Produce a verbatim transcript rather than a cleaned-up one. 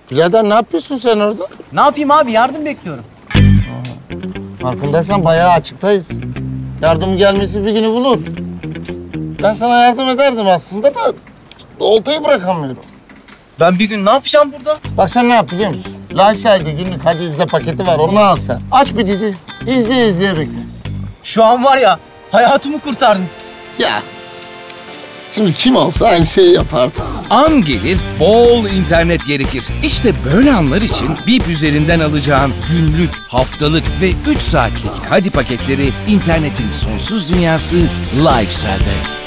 Birader ne yapıyorsun sen orada? Ne yapayım abi, yardım bekliyorum. Farkındaysan bayağı açıktayız. Yardım gelmesi bir günü bulur. Ben sana yardım ederdim aslında da oltayı bırakamıyorum. Ben bir gün ne yapacağım burada? Bak sen ne yap biliyor musun? Lifestyle'de günlük hadi izle paketi var, onu al sen. Aç bir dizi, izle izleye bekle. Şu an var ya, hayatımı kurtardın. Ya, şimdi kim olsa aynı şeyi yapardı. An gelir, bol internet gerekir. İşte böyle anlar için Bip üzerinden alacağın günlük, haftalık ve üç saatlik hadi paketleri internetin sonsuz dünyası Lifestyle'de.